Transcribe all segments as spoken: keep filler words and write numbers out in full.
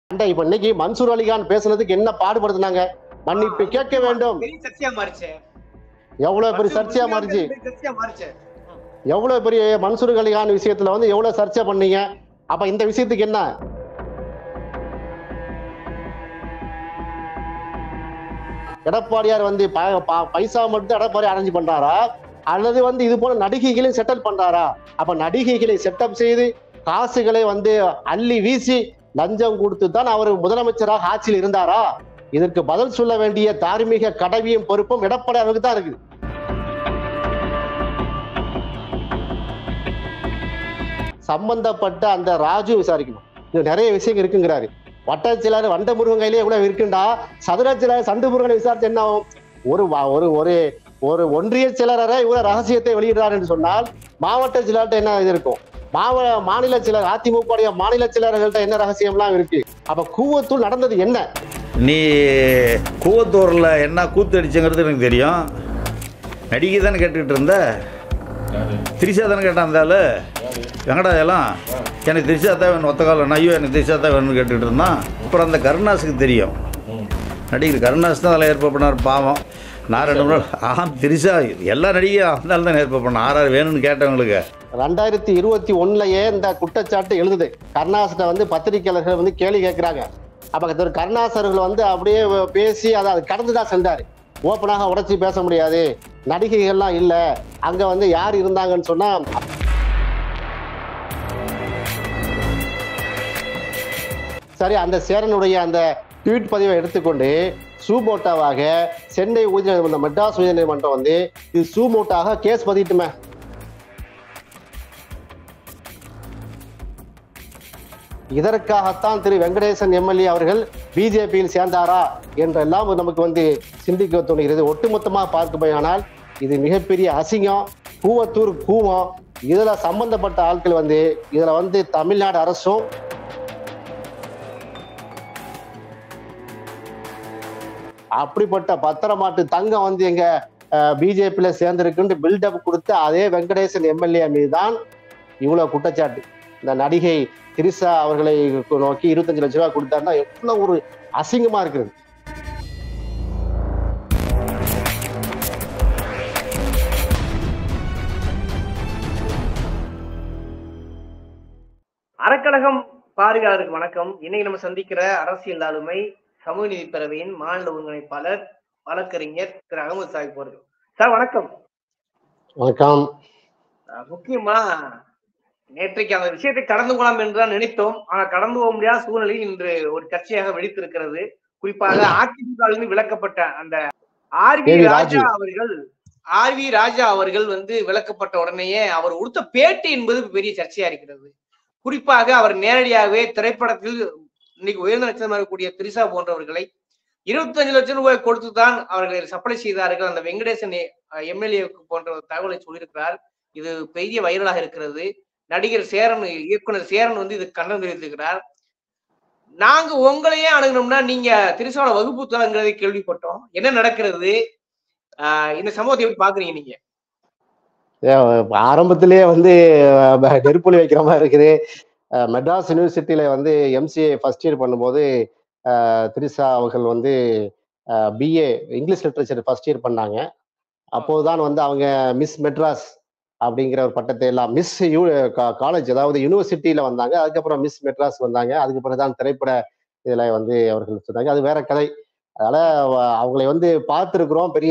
இப்ப இன்னைக்கு மன்சூர் அலிகான் பேசுனதுக்கு என்ன பாடுபடுத்தினாங்க? மன்னிப்பு கேட்க வேண்டும். எவ்வளவு பெரிய சர்ச்சையா மாறிச்சு. எவ்வளவு பெரிய மன்சூர் அலிகான் விஷயத்துல வந்து எவ்வளவு சர்ச்சை பண்ணீங்க. அப்ப இந்த விஷயத்துக்கு என்ன? எடப்பாடியார் வந்து பைசா மட்டும் எடப்பாடி அரேஞ்ச் பண்றாரா அல்லது வந்து இது போல நடிகைகளை செட்டில் பண்றாரா? அப்ப நடிகைகளை செட்டப் செய்து காசுகளை வந்து அள்ளி வீசி லஞ்சம் கொடுத்து தான் அவர் முதலமைச்சராக ஆட்சியில் இருந்தாரா? இதற்கு பதில் சொல்ல வேண்டிய தார்மீக கடமையும் பொறுப்பும் எடப்பாடியாருக்கு தான் இருக்கு. சம்பந்தப்பட்ட அந்த ராஜு விசாரிக்கணும். இது நிறைய விஷயங்கள் இருக்குங்கிறாரு. வட்டச்சிலர் வண்ட முருகன் கையிலே இவ்வளவு இருக்குண்டா சதுரச்சிலர் சண்டு முருகனை விசாரிச்சு என்ன ஆகும்? ஒரு ஒரு ஒரு ஒரு ஒன்றிய செயலரை இவ்வளவு ரகசியத்தை வெளியிடுறார் என்று சொன்னால் மாவட்ட செயலர்கிட்ட என்ன இது இருக்கும்? மாவ மாநில செயலர் அதிமுக மாநில செயலர்கள்ட்ட என்ன ரகசியம்லாம் இருக்கு? அப்ப கூவத்தூர் நடந்தது என்ன? நீ கூவத்தூர்ல என்ன கூத்து அடிச்சுங்கிறது எனக்கு தெரியும். நடிகை தானே கேட்டுக்கிட்டு இருந்த. திரிசா தானே கேட்டான் இருந்தாலும் வெங்கடாஜலம் எனக்கு திரிசா தான் வேணும் ஒத்த காலம் ஐயோ எனக்கு திரிசா தான் வேணும்னு கேட்டுக்கிட்டு இருந்தான். அப்புறம் அந்த கருணாஸுக்கு தெரியும். நடிகர் கருணாஸ் தான் அதில் ஏற்பாடு பண்ணார். பாவம் நான் ரெண்டு மூணு ஆஹா திரிசா எல்லா நடிகையும் அந்த தான் ஏற்பாடு பண்ண ஆறாறு வேணும்னு கேட்டவங்களுக்கு ரெண்டாயிரத்தி இருபத்தி ஒண்ணுலயே இந்த குற்றச்சாட்டு எழுதுது. கருணாசிட்ட வந்து பத்திரிகையாளர்கள் வந்து கேள்வி கேட்கிறாங்க. அப்ப கருணாசர்கள் வந்து அப்படியே பேசி அதை அது கடந்துதான் சென்றாரு. ஓப்பனாக உடைச்சி பேச முடியாது, நடிகைகள்லாம் இல்ல, அங்க வந்து யார் இருந்தாங்கன்னு சொன்னா சரி. அந்த சேரனுடைய அந்த ட்வீட் பதிவை எடுத்துக்கொண்டு சூமோட்டாவாக சென்னை உயர்நீதிமன்றம் மெட்ராஸ் உயர்நீதிமன்றம் வந்து இது சூமோட்டாக கேஸ் பதிட்டுமே. இதற்காகத்தான் திரு வெங்கடேசன் எம்எல்ஏ அவர்கள் பிஜேபியில் சேர்ந்தாரா என்றெல்லாம் நமக்கு வந்து சிந்திக்க தோணுகிறது. ஒட்டுமொத்தமாக பார்க்கும்போனால் இது மிகப்பெரிய அசிங்கம். கூவத்தூர் கூவம். இதுல சம்பந்தப்பட்ட ஆட்கள் வந்து இதுல வந்து தமிழ்நாடு அரசும் அப்படிப்பட்ட பத்திரமாட்டு தங்கம் வந்து எங்க பிஜேபியில சேர்ந்திருக்குன்னு பில்டப் கொடுத்து அதே வெங்கடேசன் எம்எல்ஏ மீது தான் இவ்வளவு குற்றச்சாட்டு. இந்த நடிகை திரிசா அவர்களை நோக்கி இருபத்தஞ்சு லட்சம் ரூபாய் கொடுத்தாருன்னா எவ்வளவு ஒரு அசிங்கமா இருக்குது. அறக்கழகம் பார்வையாளருக்கு வணக்கம். இன்னைக்கு நம்ம சந்திக்கிற அரசியல் ஆளுமை சமூக நீதி பேரவையின் மாநில ஒருங்கிணைப்பாளர் வழக்கறிஞர் திரு அகமது சாஹிப் அவர்கள். சார் வணக்கம். வணக்கம். முக்கியமா நேற்றைக்கு அந்த விஷயத்தை கடந்து போகலாம் என்றுதான் நினைத்தோம். ஆனா கடந்து போக முடியாத சூழ்நிலையில் இன்று ஒரு கட்சியாக வெடித்திருக்கிறது. குறிப்பாக அதிமுகவிலிருந்து விலக்கப்பட்ட அந்த ஆர் வி ராஜா அவர்கள் ஆர் வி ராஜா அவர்கள் வந்து விலக்கப்பட்ட உடனேயே அவர் கொடுத்த பேட்டி என்பது பெரிய சர்ச்சையா இருக்கிறது. குறிப்பாக அவர் நேரடியாகவே திரைப்படத்தில் இன்னைக்கு உயர்ந்த நட்சத்திரமாக இருக்கக்கூடிய திரிசா போன்றவர்களை இருபத்தி அஞ்சு லட்சம் ரூபாய் கொடுத்துதான் அவர்களை சப்ளை செய்தார்கள் அந்த வெங்கடேசன் எம்எல்ஏ போன்ற தகவலை சொல்லியிருக்கிறார். இது பெரிய வைரலாக இருக்கிறது. நடிகர் சேரன் இயக்குனர் சேரன் வந்து இது கண்டனம் தெரிவித்திருக்கிறார். நாங்க உங்களையே அணுகணும்னா நீங்க திரிசாவோட வகுப்பு தரங்கிறதை கேள்விப்பட்டோம். என்ன நடக்கிறது? ஆஹ் இந்த சம்பவத்தை எப்படி பாக்குறீங்க நீங்க? ஆரம்பத்திலேயே வந்து நெருப்புலி வைக்கிற மாதிரி இருக்குது. மெட்ராஸ் யூனிவர்சிட்டியில வந்து எம்சிஏ ஃபர்ஸ்ட் இயர் பண்ணும்போது திரிசா அவர்கள் வந்து BA English literature first year பண்ணாங்க. அப்போதுதான் வந்து அவங்க மிஸ் மெட்ராஸ் அப்படிங்கிற ஒரு பட்டத்தை எல்லாம் மிஸ் யூ காலேஜ் அதாவது யூனிவர்சிட்டியில வந்தாங்க. அதுக்கப்புறம் மிஸ் மெட்ராஸ் வந்தாங்க. அதுக்கு பிறகுதான் திரைப்பட இதுல வந்து அவர்கள் சொன்னாங்க. அது வேற கதை. அதனால அவங்களை வந்து பார்த்துருக்குறோம். பெரிய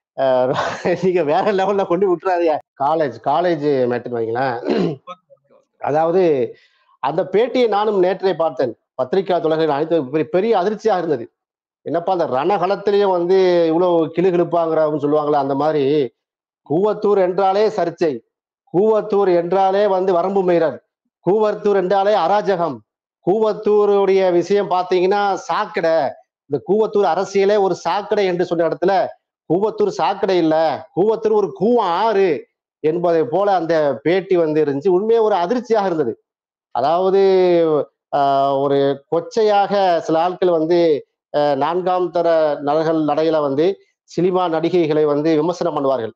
நீங்க வேற லெவல்ல கொண்டு விட்டுறாதீங்க. காலேஜ் காலேஜ் மேட்டுன்னு வைங்களேன். அதாவது அந்த பேட்டியை நானும் நேற்றை பார்த்தேன். பத்திரிகா தொலைகள் அனைத்து பெரிய அதிர்ச்சியாக இருந்தது. என்னப்பா அந்த ரணகலத்திலேயே வந்து இவ்வளவு கிளுகிழுப்பாங்கிற சொல்லுவாங்களே அந்த மாதிரி கூவத்தூர் என்றாலே சர்ச்சை, கூவத்தூர் என்றாலே வந்து வரம்பு மீறல், கூவத்தூர் என்றாலே அராஜகம், கூவத்தூருடைய விஷயம் பார்த்தீங்கன்னா சாக்கடை. இந்த கூவத்தூர் அரசியலே ஒரு சாக்கடை என்று சொன்ன இடத்துல கூவத்தூர் சாக்கடை இல்ல, கூவத்தூர் ஒரு கூவம் ஆறு என்பதை போல அந்த பேட்டி வந்து இருந்துச்சு. உண்மையே ஒரு அதிர்ச்சியாக இருந்தது. அதாவது ஆஹ் ஒரு கொச்சையாக சில ஆட்கள் வந்து நான்காம் தர நலர்கள் நடையில வந்து சினிமா நடிகைகளை வந்து விமர்சனம் பண்ணுவார்கள்.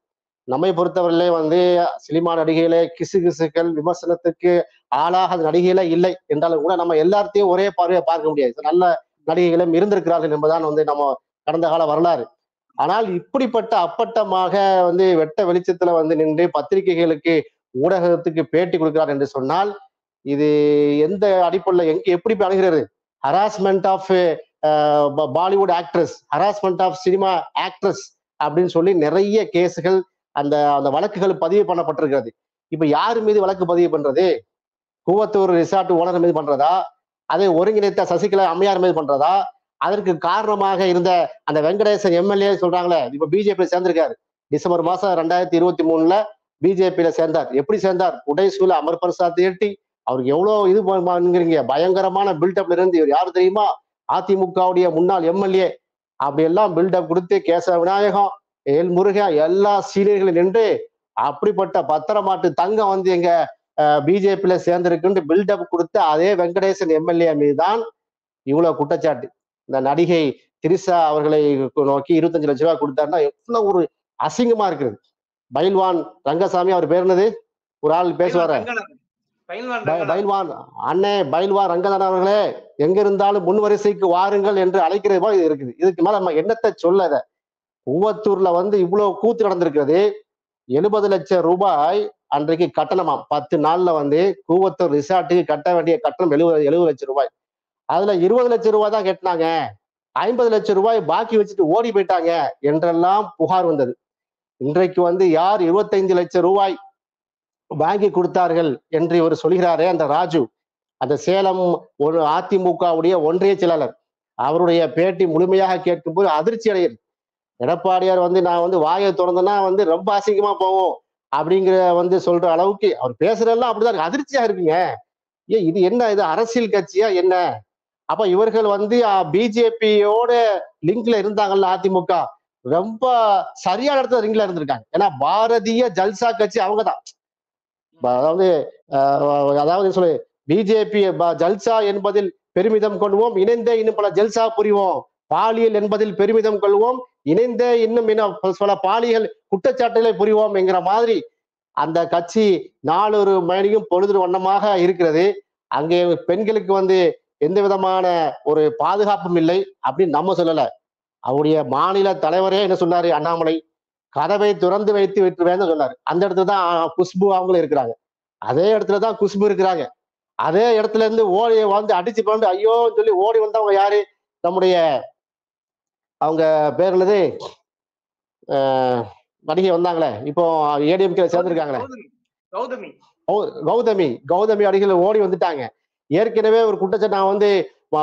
நம்மை பொறுத்தவரையிலே வந்து சினிமா நடிகைகளே கிசு கிசுக்கள் விமர்சனத்துக்கு ஆளாக நடிகைகளே இல்லை என்றாலும் கூட நம்ம எல்லாத்தையும் ஒரே பார்வையை பார்க்க முடியாது. நல்ல நடிகைகளும் இருந்திருக்கிறார்கள் என்பதுதான் வந்து நம்ம கடந்த கால வரலாறு. ஆனால் இப்படிப்பட்ட அப்பட்டமாக வந்து வெட்ட வெளிச்சத்துல வந்து நின்று பத்திரிகைகளுக்கு ஊடகத்துக்கு பேட்டி கொடுக்கிறார் என்று சொன்னால் இது எந்த அடிப்படையில் எங்க எப்படி போய் அணுகிறது? Harassment of Bollywood actress, harassment of cinema actress அப்படின்னு சொல்லி நிறைய கேஸுகள் அந்த அந்த வழக்குகள் பதிவு பண்ணப்பட்டிருக்கிறது. இப்ப யாரு மீது வழக்கு பதிவு பண்றது? கூவத்தூர் ரிசார்ட் ஓனர் மீது பண்றதா? அதை ஒருங்கிணைத்த சசிகலா அம்மையார் மீது பண்றதா? அதற்கு காரணமாக இருந்த அந்த வெங்கடேசன் எம்எல்ஏ சொல்றாங்களே, இப்ப பிஜேபி சேர்ந்திருக்காரு. டிசம்பர் மாசம் ரெண்டாயிரத்தி இருபத்தி மூணுல பிஜேபியில சேர்ந்தார். எப்படி சேர்ந்தார்? உடைசூல அமர் பிரசாத் ஏட்டி அவருக்கு எவ்வளவு இது பண்ணுங்கிறீங்க, பயங்கரமான பில்டப்ல இருந்து இவர் யாரு தெரியுமா? அதிமுகவுடைய முன்னாள் எம்எல்ஏ. அப்படி எல்லாம் பில்டப் கொடுத்து கேசவ விநாயகம், எல் முருகன் எல்லா சீனியர்களும் நின்று அப்படிப்பட்ட பத்திரமாட்டு தங்கம் வந்து எங்க பிஜேபியில சேர்ந்திருக்குன்னு பில்டப் கொடுத்து அதே வெங்கடேசன் எம்எல்ஏ மீது தான் இவ்வளவு குற்றச்சாட்டு. இந்த நடிகை திரிசா அவர்களை நோக்கி இருபத்தஞ்சு லட்சம் ரூபாய் கொடுத்தாருன்னா எவ்வளவு ஒரு அசிங்கமா இருக்குது. பைல்வான் ரங்கசாமி அவர் பேர் என்னது? ஒரு ஆள் பேசுவாரு, பைல்வான் அண்ணே பைல்வான் ரங்கநாதன் அவர்களே எங்க இருந்தாலும் முன் வரிசைக்கு வாருங்கள் என்று அழைக்கிறது போல இது இருக்குது. இதுக்கு மேல நம்ம என்னத்தை சொல்லத? கூவத்தூர்ல வந்து இவ்வளவு கூத்து நடந்திருக்கிறது. எழுபது லட்சம் ரூபாய் அன்றைக்கு கட்டணமா பத்து நாள்ல வந்து கூவத்தூர் ரிசார்ட்டுக்கு கட்ட வேண்டிய கட்டணம் எழுபது எழுபது லட்சம் ரூபாய். அதுல இருபது லட்சம் ரூபாய் தான் கட்டினாங்க, ஐம்பது லட்சம் ரூபாய் பாக்கி வச்சுட்டு ஓடி போயிட்டாங்க என்றெல்லாம் புகார் வந்தது. இன்றைக்கு வந்து யார் இருபத்தைந்து லட்சம் ரூபாய் வாங்கி கொடுத்தார்கள் என்று இவர் சொல்கிறாரே, அந்த ராஜு, அந்த சேலம் ஒரு அதிமுகவுடைய ஒன்றிய செயலாளர், அவருடைய பேட்டி முழுமையாக கேட்கும் போது அதிர்ச்சி அடைகிறது. எடப்பாடியார் வந்து நான் வந்து வாயை திறந்தேன்னா வந்து ரொம்ப அசிங்கமா போவோம் அப்படிங்கிற வந்து சொல்ற அளவுக்கு அவர் பேசுறதெல்லாம் அப்படிதான் இருக்கு. அதிர்ச்சியா இருக்குங்க. ஏன் இது என்ன, இது அரசியல் கட்சியா என்ன? அப்ப இவர்கள் வந்து பிஜேபியோட லிங்க்ல இருந்தாங்கல்ல, அதிமுக ரொம்ப சரியான இடத்துல லிங்க்ல இருந்திருக்காங்க. ஏன்னா பாரதிய ஜல்சா கட்சி அவங்கதான். அதாவது அதாவது சொல்லு, பிஜேபி ஜல்சா என்பதில் பெருமிதம் கொள்வோம், இணைந்தே இன்னும் பல ஜல்சா புரிவோம். பாலியல் என்பதில் பெருமிதம் கொள்வோம், இணைந்தே இன்னும் பல பாலியல் குற்றச்சாட்டுகளை புரிவோம் என்கிற மாதிரி அந்த கட்சி நாளொரு மணியும் பொழுது வண்ணமாக இருக்கிறது. அங்கே பெண்களுக்கு வந்து எந்த விதமான ஒரு பாதுகாப்பும் இல்லை அப்படின்னு நம்ம சொல்லல. அவருடைய மாநில தலைவரே என்ன சொன்னாரு, அண்ணாமலை கதவை திறந்து வைத்து விட்டுருவேன்னு சொன்னாரு. அந்த இடத்துல தான் குஷ்பு அவங்களும் இருக்கிறாங்க. அதே இடத்துலதான் குஷ்பு இருக்கிறாங்க. அதே இடத்துல இருந்து ஓடி வந்து அடிச்சு கொண்டு ஐயோன்னு சொல்லி ஓடி வந்தவங்க யாரு? நம்முடைய அவங்க பேர் என்னது, நடிகை வந்தாங்களே இப்போ ஏடிஎம்கே சேர்ந்திருக்காங்களே, கௌதமி கௌதமி கௌதமி அடிகள் ஓடி வந்துட்டாங்க. ஏற்கனவே ஒரு குற்றச்சாட்டு, நான் வந்து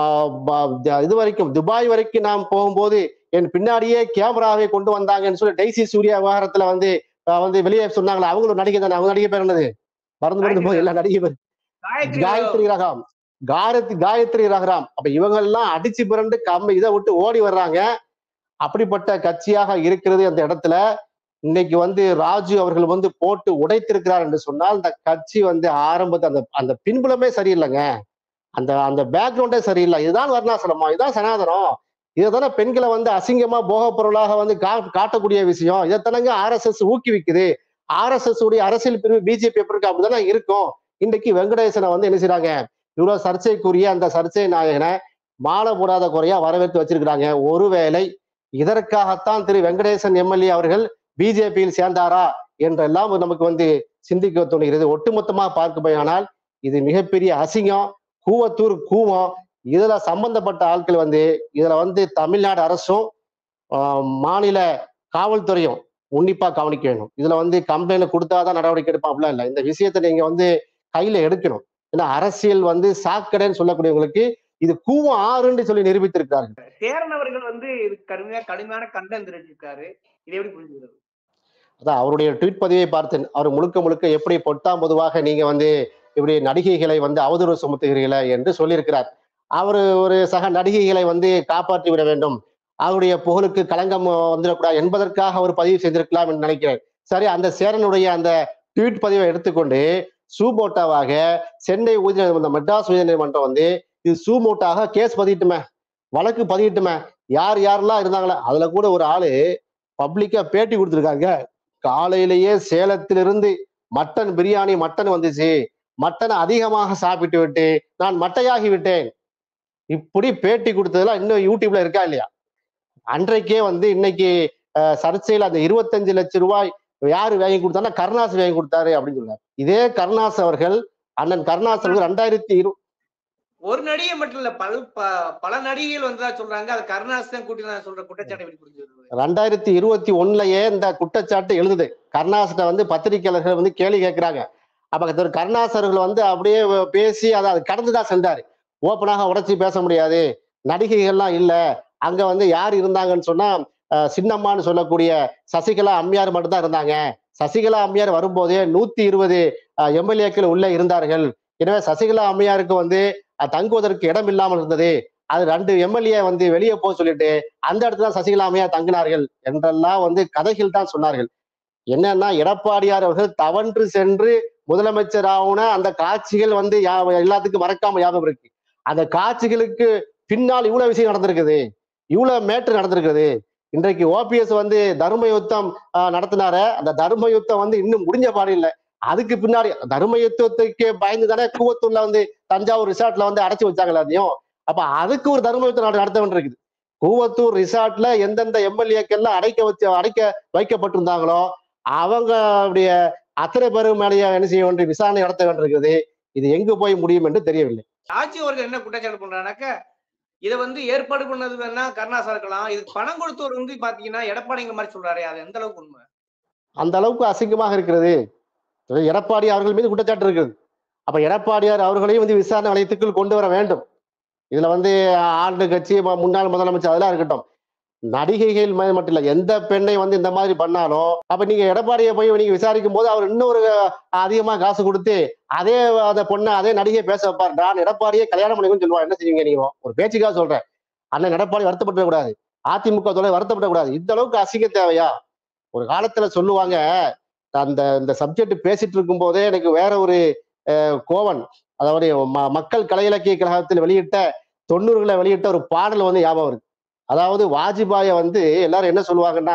இது வரைக்கும் துபாய் வரைக்கும் நாம் போகும்போது என் பின்னாடியே கேமராவை கொண்டு வந்தாங்கன்னு சொல்லி டெய்சி சூர்யா விவகாரத்துல வந்து வந்து வெளியே சொன்னாங்களே, அவங்களும் நடிகை தானே. அவங்க நடிகை பேர் என்னது? மறந்து மறந்து போய் எல்லா நடிகை பேர் காயத்ரி ரகம், காயத்ரி காயத்ரி ரகராம். அப்ப இவங்க எல்லாம் அடிச்சு பிறண்டு கம்மி இதை விட்டு ஓடி வர்றாங்க. அப்படிப்பட்ட கட்சியாக இருக்கிறது அந்த இடத்துல. இன்னைக்கு வந்து ராஜு அவர்கள் வந்து போட்டு உடைத்திருக்கிறார் என்று சொன்னால் இந்த கட்சி வந்து ஆரம்பத்து அந்த அந்த பின்புலமே சரியில்லைங்க. அந்த அந்த பேக்ரவுண்டே சரியில்லை. இதுதான் வர்ணாசிரமம், இதுதான் சனாதனம், இதுதானே பெண்களை வந்து அசிங்கமா போக பொருளாக வந்து கா காட்டக்கூடிய விஷயம். இதைத்தானங்க ஆர் எஸ் எஸ் ஊக்குவிக்குது. ஆர் எஸ் எஸ் உடைய அரசியல் பிரிவு பிஜேபி எப்படி இருக்கு அப்படிதானே இருக்கும். இன்னைக்கு வெங்கடேசனை வந்து என்ன செய்யறாங்க, இவ்வளவு சர்ச்சைக்குரிய அந்த சர்ச்சை நாயகனை மாலை போடாத குறையா வரவேற்று வச்சிருக்கிறாங்க. ஒருவேளை இதற்காகத்தான் திரு வெங்கடேசன் எம்எல்ஏ அவர்கள் பிஜேபியில் சேர்ந்தாரா என்றெல்லாம் நமக்கு வந்து சிந்திக்க தோணுகிறது. ஒட்டுமொத்தமா பார்க்கும்போனால் இது மிகப்பெரிய அசிங்கம். கூவத்தூர் கூவம். இதுல சம்பந்தப்பட்ட ஆட்கள் வந்து இதுல வந்து தமிழ்நாடு அரசும் மாநில காவல்துறையும் உன்னிப்பா கவனிக்க வேணும். இதுல வந்து கம்ப்ளைண்ட் கொடுத்தாதான் நடவடிக்கை எடுப்போம் அப்படிலாம் இல்லை. இந்த விஷயத்தை நீங்க வந்து கையில எடுக்கணும். ஏன்னா அரசியல் வந்து சாக்கடைன்னு சொல்லக்கூடியவங்களுக்கு இது கூவம் ஆறுன்னு சொல்லி நிரூபித்திருக்கிறார்கள். சேரன் அவர்கள் வந்து கடுமையா கடுமையான கண்டனம் தெரிவிச்சிருக்காரு. இதை எப்படி புரிஞ்சுக்கிறது? அதான் அவருடைய ட்வீட் பதிவை பார்த்தேன். அவர் முழுக்க முழுக்க எப்படி பொட்டாம் பொதுவாக நீங்க வந்து இப்படி நடிகைகளை வந்து அவதூறு சுமத்துகிறீர்களே என்று சொல்லியிருக்கிறார். அவர் ஒரு சக நடிகைகளை வந்து காப்பாற்றி விட வேண்டும், அவருடைய புகழுக்கு களங்கம் வந்துடக்கூடாது என்பதற்காக அவர் பதிவு செய்திருக்கலாம் என்று நினைக்கிறேன். சரி, அந்த சேரனுடைய அந்த ட்வீட் பதிவை எடுத்துக்கொண்டு சூமோட்டாவாக சென்னை உயர்நீதிமன்றம் மெட்ராஸ் உயர்நீதிமன்றம் வந்து இது சூமோட்டாக கேஸ் பதிட்டுமே, வழக்கு பதிட்டுமே. யார் யாரெல்லாம் இருந்தாங்களா அதுல கூட ஒரு ஆளு பப்ளிக்கா பேட்டி கொடுத்துருக்காங்க. காலையிலேயே சேலத்திலிருந்து மட்டன் பிரியாணி மட்டன் வந்துச்சு, மட்டன் அதிகமாக சாப்பிட்டு விட்டு நான் மட்டையாகி விட்டேன். இப்படி பேட்டி கொடுத்ததெல்லாம் இன்னும் யூடியூப்ல இருக்கா இல்லையா? அன்றைக்கே வந்து இன்னைக்கு அஹ், சர்ச்சையில் அந்த இருபத்தஞ்சு லட்சம் ரூபாய் யாரு வாங்கி கொடுத்தாருன்னா கருணாஸ் வாங்கி கொடுத்தாரு அப்படின்னு சொல்றாரு. இதே கருணாஸ் அவர்கள், அண்ணன் கருணாஸ் அவர்கள் ரெண்டாயிரத்தி இரு ஒரு நடிகை மட்டும் இல்ல, பல ப- பல நடிகைகள் வந்ததா சொல்றாங்க. அது கருணாஸ் தான் கூட்டி நான் சொல்ற குற்றச்சாட்டை எப்படி புரிஞ்சுக்கிறது? ரெண்டாயிரத்தி இருபத்தி ஒண்ணுலயே இந்த குற்றச்சாட்டு எழுதுது. கருணாசிட்ட வந்து பத்திரிகையாளர்கள் வந்து கேள்வி கேட்கிறாங்க. அப்ப திரு கருணாஸ் அவர்கள் வந்து அப்படியே பேசி அதை அது கடந்துதான் சென்றாரு. ஓப்பனாக உடைச்சி பேச முடியாது, நடிகைகள்லாம் இல்ல, அங்க வந்து யார் இருந்தாங்கன்னு சொன்னா அஹ், சின்னம்மான்னு சொல்லக்கூடிய சசிகலா அம்மையார் மட்டும் தான் இருந்தாங்க. சசிகலா அம்மையார் வரும்போதே நூத்தி இருபது எம்எல்ஏக்கள் உள்ள இருந்தார்கள். எனவே சசிகலா அம்மையாருக்கு வந்து அஹ், தங்குவதற்கு இடம் இல்லாமல் இருந்தது. அது ரெண்டு எம்எல்ஏ வந்து வெளியே போக சொல்லிட்டு அந்த இடத்துல தான் சசிகலா அம்மையார் தங்கினார்கள் என்றெல்லாம் வந்து கதைகள் தான் சொன்னார்கள். என்னன்னா எடப்பாடியார் அவர்கள் தவன்று சென்று முதலமைச்சர் ஆகுன அந்த காட்சிகள் வந்து யா- எல்லாத்துக்கும் மறக்காம ஞாபகம் இருக்கு. அந்த காட்சிகளுக்கு பின்னால் இவ்வளவு விஷயம் நடந்திருக்குது, இவ்வளவு மேட்ரு நடந்திருக்குது. இன்றைக்கு ஓபிஎஸ் வந்து தர்ம யுத்தம் ஆஹ், நடத்தினாரு. அந்த தர்ம யுத்தம் வந்து இன்னும் முடிஞ்ச பாடு இல்லை. அதுக்கு பின்னாடி தர்ம யுத்தத்துக்கு பயந்து தானே கூவத்தூர்ல வந்து தஞ்சாவூர் ரிசார்ட்ல வந்து அடைச்சு வச்சாங்க எல்லாத்தையும். அப்ப அதுக்கு ஒரு தர்ம யுத்தம் நட- நடத்த வேண்டியிருக்குது. கூவத்தூர் ரிசார்ட்ல எந்தெந்த எம்எல்ஏக்கெல்லாம் அடைக்க வச்சு அடைக்க வைக்கப்பட்டிருந்தாங்களோ அவங்களுடைய அத்தனை பேரும் மேலேயே என்ன செய்ய வேண்டிய விசாரணை நடத்த வேண்டியிருக்குது. இது எங்கு போய் முடியும் என்று தெரியவில்லை. ஆட்சி அவர்கள் என்ன குற்றச்சாட்டு பண்றானாக்க, இதை வந்து ஏற்பாடு பண்ணது வேணா கருணாசா இருக்கலாம், இதுக்கு பணம் கொடுத்தவர் வந்து பாத்தீங்கன்னா எடப்பாடிங்கிற மாதிரி சொல்றாரு. அது எந்த அளவுக்கு உண்மை? அந்த அளவுக்கு அசிங்கமாக இருக்கிறது. எடப்பாடி அவர்கள் மீது குற்றச்சாட்டு இருக்குது. அப்ப எடப்பாடியார் அவர்களையும் வந்து விசாரணை வளையத்துக்குள் கொண்டு வர வேண்டும். இதுல வந்து ஆண்டு கட்சி ம- முன்னாள் முதலமைச்சர் அதெல்லாம் இருக்கட்டும். நடிகைகள் மேல் மட்டும் இல்ல, எந்த பெண்ணை வந்து இந்த மாதிரி பண்ணாலும் அப்ப நீங்க எடப்பாடியை போய் நீங்க விசாரிக்கும் போது அவர் இன்னொரு அஹ், அதிகமா காசு கொடுத்து அதே அந்த பொண்ணை அதே நடிகை பேச வைப்பார். நான் எடப்பாடியே கல்யாணம் பண்ணிக்கணும்னு சொல்லுவா. என்ன செய்வீங்க நீங்க? ஒரு பேச்சுக்காக சொல்றேன். அண்ணன் எடப்பாடி வருத்தப்பட கூடாது, அதிமுக தொலை வருத்தப்பட கூடாது. இந்த அளவுக்கு அசிங்க தேவையா? ஒரு காலத்துல சொல்லுவாங்க, அந்த இந்த சப்ஜெக்ட் பேசிட்டு இருக்கும் போதே எனக்கு வேற ஒரு அஹ், கோவன், அதாவது ம- மக்கள் கலை இலக்கிய கழகத்தில் வெளியிட்ட தொண்ணூறுகளை வெளியிட்ட ஒரு பாடல் வந்து ஞாபகம் இருக்கு. அதாவது வாஜ்பாயை வந்து எல்லாரும் என்ன சொல்லுவாங்கன்னா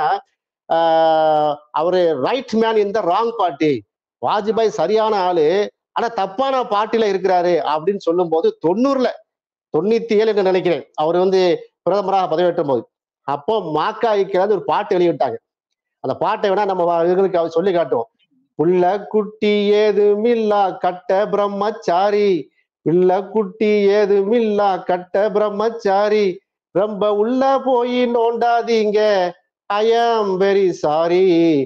ஆஹ் அவரு right man in the wrong party, Vajpayee சரியான ஆளு ஆனா தப்பான பார்ட்டில இருக்கிறாரு அப்படின்னு சொல்லும் போது தொண்ணூறுல தொண்ணூத்தி ஏழு என்று நினைக்கிறேன் அவர் வந்து பிரதமராக பதவியேற்றும் போது அப்போ மாக்கா ஐக்கியது ஒரு பாட்டு வெளியிட்டாங்க. அந்த பாட்டை வேணா நம்ம வா- இதுகளுக்கு அவர் சொல்லி காட்டுவோம். புள்ள குட்டி ஏதுமில்லா கட்ட பிரம்மச்சாரி, பிள்ள குட்டி ஏதுமில்லா கட்ட பிரம்மச்சாரி, ரொம்ப உள்ள போய் நோண்டாதீங்க, ஐ ஆம் வெரி சாரி,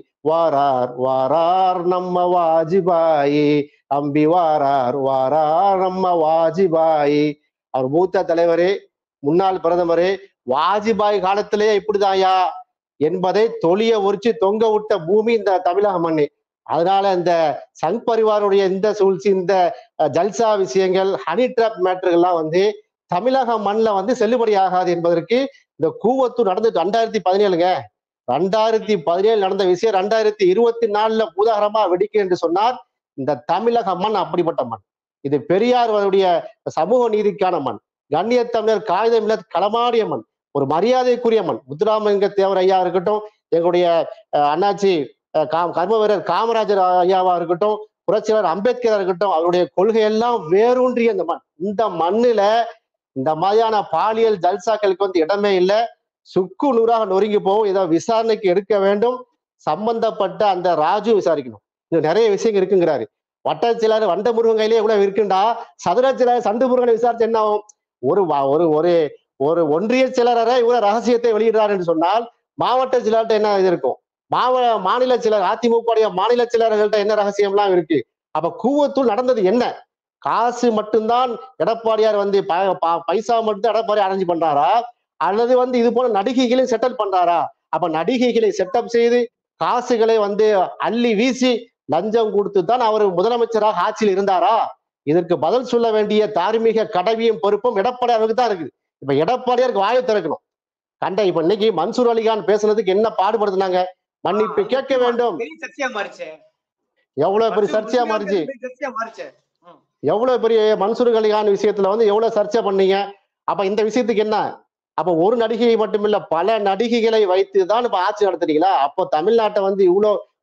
வாரார் வாரார் நம்ம வாஜ்பாயி, அம்பி வாரார் வாரார் நம்ம வாஜ்பாயி. அவர் மூத்த தலைவரே, முன்னாள் பிரதமரே, வாஜ்பாய் காலத்திலேயே இப்படிதாயா என்பதை தொலிய உரிச்சு தொங்க விட்ட பூமி இந்த தமிழக மண்ணு. அதனால இந்த சங் பரிவாருடைய இந்த சூழ்ச்சி, இந்த அஹ், ஜல்சா விஷயங்கள், ஹனி ட்ராப் மேட்டர்கள்லாம் வந்து தமிழக மண்ணில் வந்து செல்லுபடி ஆகாது என்பதற்கு இந்த கூவத்தூர் நடந்து ரெண்டாயிரத்தி பதினேழுங்க ரெண்டாயிரத்தி பதினேழு நடந்த விஷயம் ரெண்டாயிரத்தி இருபத்தி நாலுல பூதாகரமா வெடிக்கும் என்று சொன்னார். இந்த தமிழக மண் அப்படிப்பட்ட மண். இது பெரியாருடைய சமூக நீதிக்கான மண், கண்ணியத்தமிழர் காகிதமில்ல களமாடிய மண், ஒரு மரியாதைக்குரிய மண். முத்துராமலிங்க தேவர் ஐயா இருக்கட்டும், எங்களுடைய அஹ், அண்ணாச்சி அஹ், கா- கர்ம வீரர் காமராஜர் ஐயாவா இருக்கட்டும், புரட்சியாளர் அம்பேத்கரா இருக்கட்டும், அவருடைய கொள்கையெல்லாம் வேரூன்றிய இந்த மண். இந்த மண்ணுல இந்த மாதிரியான பாலியல் ஜல்சாக்களுக்கு வந்து இடமே இல்லை. சுக்கு நூறாக நொறுங்கி போகும். இதை விசாரணைக்கு எடுக்க வேண்டும். சம்பந்தப்பட்ட அந்த ராஜு விசாரிக்கணும். இது நிறைய விஷயங்கள் இருக்குங்கிறாரு. வட்டச்சிலர் வண்ட முருகன் கையிலே எவ்வளவு இருக்குண்டா, சதுரச்சிலர் சண்டு முருகனை விசாரிச்சு என்ன ஆகும்? ஒரு வா- ஒரு ஒரு ஒரு ஒன்றிய சிலரை இவ்வளவு ரகசியத்தை வெளியிடுறார் என்று சொன்னால் மாவட்ட சிலர்கிட்ட என்ன இது இருக்கும்? மாவ மாநில சிலர், அதிமுக மாநில சிலர்கள்ட்ட என்ன ரகசியம்லாம் இருக்கு? அப்ப கூவத்தூர் நடந்தது என்ன? காசு மட்டும்தான் எடப்பாடியார் வந்து ப- ப- பைசா மட்டும் எடப்பாடி அரேஞ்ச் பண்றாரா, அல்லது வந்து இது போல நடிகைகளையும் செட்டில் பண்றாரா? அப்ப நடிகைகளை செட்டப் செய்து காசுகளை வந்து அள்ளி வீசி லஞ்சம் கொடுத்து தான் அவர் முதலமைச்சராக ஆட்சியில் இருந்தாரா? இதற்கு பதில் சொல்ல வேண்டிய தார்மீக கடமையும் பொறுப்பும் எடப்பாடியாருக்கு தான் இருக்குது. இப்ப எடப்பாடியாருக்கு வாயை திறக்கணும். கண்ட இப்ப இன்னைக்கு மன்சூர் அலிகான் பேசுனதுக்கு என்ன பாடுபடுத்தினாங்க? மன்னிப்பு கேட்க வேண்டும். பெரிய சர்ச்சையா மாறிச்சு. எவ்வளவு பெரிய சர்ச்சையா மாறிச்சு, பெரிய சர்ச்சையா மாறிச்சு. ம். எவ்வளவு பெரிய மன்சூர் அலிகான் விஷயத்துல வந்து எவ்வளவு சர்ச்சை பண்ணீங்க. அப்ப இந்த விஷயத்துக்கு என்ன? அப்ப ஒரு நடிகையை மட்டுமில்ல பல நடிகைகளை வைத்து தான் இப்ப ஆட்சி நடத்துறீங்களா? அப்போ தமிழ்நாட்டை வந்து இவ்வளவு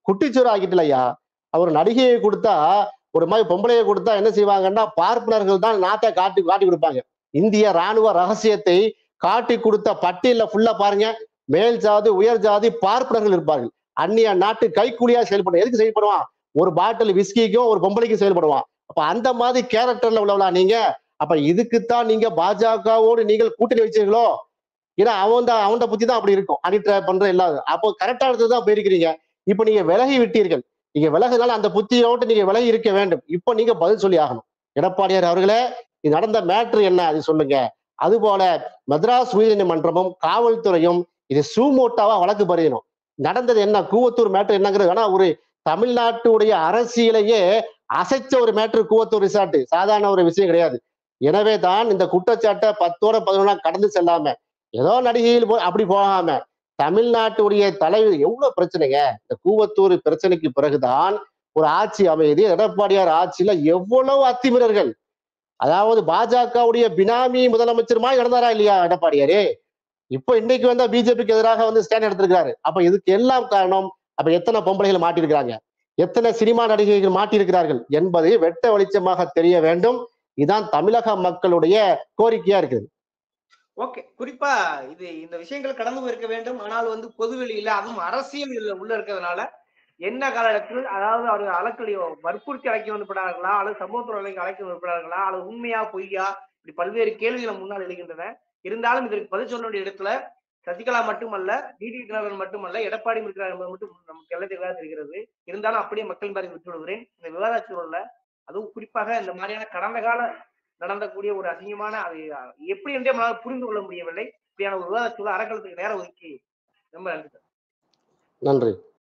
குட்டிச்சோறு ஆக்கிட்டு ஐயா. அவர் நடிகையை கொடுத்தா ஒரு மாதிரி பொம்பளையை கொடுத்தா என்ன செய்வாங்கன்னா பார்ப்பனர்கள் தான் நாட்டை காட்டி காட்டி கொடுப்பாங்க. இந்திய ராணுவ ரகசியத்தை காட்டி கொடுத்த பட்டியல ஃபுல்லா பாருங்க. மேல் ஜாதி உயர் ஜாதி பார்ப்பனர்கள் இருப்பார்கள். அந்நிய நாட்டு கைக்கூலியா செயல்படும். எதுக்கு செயல்படுவான்? ஒரு பாட்டில் விஸ்கிக்கும் ஒரு பொம்பளைக்கும் செயல்படுவான். அப்ப அந்த மாதிரி கேரக்டர்ல உள்ளவளா நீங்க? அப்ப இதுக்குத்தான் நீங்க பாஜகவோடு நீங்கள் கூட்டணி வச்சீங்களோ? ஏன்னா அவன் தான் அவன் புத்தி தான் அப்படி இருக்கும். அடிட்ரா பண்ற எல்லாரும். அப்போ கரெக்டானது தான் போயிருக்கிறீங்க. இப்ப நீங்க விலகி விட்டீர்கள். நீங்க விலகுனால அந்த புத்தியோட்டு நீங்க விலகி இருக்க வேண்டும். இப்ப நீங்க பதில் சொல்லி ஆகணும். எடப்பாடியார் அவர்களே, இது நடந்த மேட்ரு என்ன அது சொல்லுங்க. அதுபோல மெட்ராஸ் உயர்நீதிமன்றமும் காவல்துறையும் இது சூமோட்டாவா வழக்கு பதியணும். நடந்தது என்ன, கூவத்தூர் மேட்ரு என்னங்கிறது வேணா ஒரு தமிழ்நாட்டுடைய அரசியலையே அசைச்ச ஒரு மேட்ரு கூவத்தூர் ரிசார்ட். சாதாரண ஒரு விஷயம் கிடையாது. எனவே தான் இந்த குற்றச்சாட்டை பத்தோட பதினொன்னா கடந்து செல்லாம ஏதோ நடிகையில் போ அப்படி போகாம தமிழ்நாட்டுடைய தலைவர் எவ்வளவு பிரச்சனைங்க. இந்த கூவத்தூர் பிரச்சனைக்கு பிறகுதான் ஒரு ஆட்சி அமையுது. எடப்பாடியார் ஆட்சியில எவ்வளவு அத்துமீறல்கள். அதாவது பாஜகவுடைய பினாமி முதலமைச்சருமா நடந்தாரா இல்லையா எடப்பாடியாரு? இப்ப இன்னைக்கு வந்தா பிஜேபிக்கு எதிராக வந்து ஸ்டாண்ட் எடுத்திருக்காரு. அப்ப இதுக்கு எல்லாம் காரணம் அப்ப எத்தனை பொம்பளைகள் மாட்டிருக்கிறாங்க, எத்தனை சினிமா நடிகைகள் மாட்டியிருக்கிறார்கள் என்பது வெட்ட வெளிச்சமாக தெரிய வேண்டும். இதுதான் தமிழக மக்களுடைய கோரிக்கையா இருக்குது. ஓகே, குறிப்பா இது இந்த விஷயங்கள் கடந்து போயிருக்க வேண்டும். ஆனால் வந்து பொதுவெளியில அதுவும் அரசியல் உள்ள இருக்கிறதுனால என்ன காலகட்டத்தில் அதாவது அவர்கள் அழைக்கடி வற்புறுத்தி அழைக்க வந்துவிட்டார்களா அல்லது சமூகத்துறைக்கு அழைக்க வந்துவிட்டார்களா அல்லது உண்மையா பொய்யா இப்படி பல்வேறு கேள்விகள் முன்னால் எழுகின்றன. இருந்தாலும் இதற்கு பதில் சொல்ல வேண்டிய இடத்துல சசிகலா மட்டுமல்ல, டிடி தினகரன் மட்டுமல்ல, எடப்பாடி இருக்கிறார் என்பது மட்டும் நமக்கு எல்லாம் தெளிவாக தெரிகிறது. இருந்தாலும் அப்படியே மக்கள் பாதி விட்டு விடுகிறேன். இந்த விவாத சூழல்ல அதுவும் குறிப்பாக இந்த மாதிரியான கடந்த கால நடந்தக்கூடிய ஒரு அசிங்கமான அது எப்படி என்றே நம்மளால் புரிந்து கொள்ள முடியவில்லை. இப்படியான ஒரு விவாத சூழல் அறக்கலத்துக்கு நேரம் ஒதுக்கி ரொம்ப நன்றி. நன்றி.